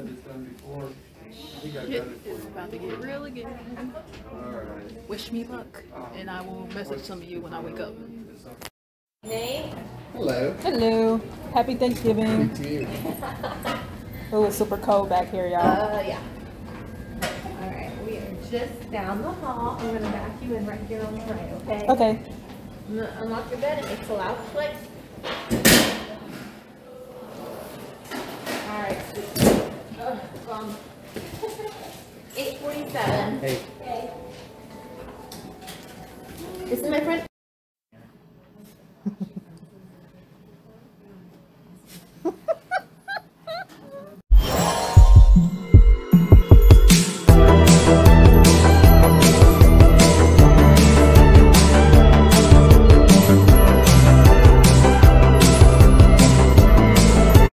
Shit is about to get real again. Wish me luck, and I will message some of you when I wake up. Name? Hello. Hello. Happy Thanksgiving. To you. Oh, it's super cold back here, y'all. Yeah. Alright, we are just down the hall. I'm gonna back you in right here on the right, okay? Okay. I'm gonna unlock your bed. It makes a loud click. Alright. 847. Hey. This is my front